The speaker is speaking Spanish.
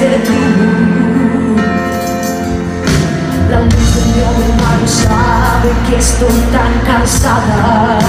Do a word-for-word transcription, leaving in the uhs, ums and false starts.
fuiste tú. La luz de mi alma sabe que estoy tan cansada.